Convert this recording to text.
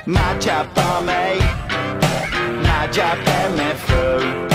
My job for me, my job get me through.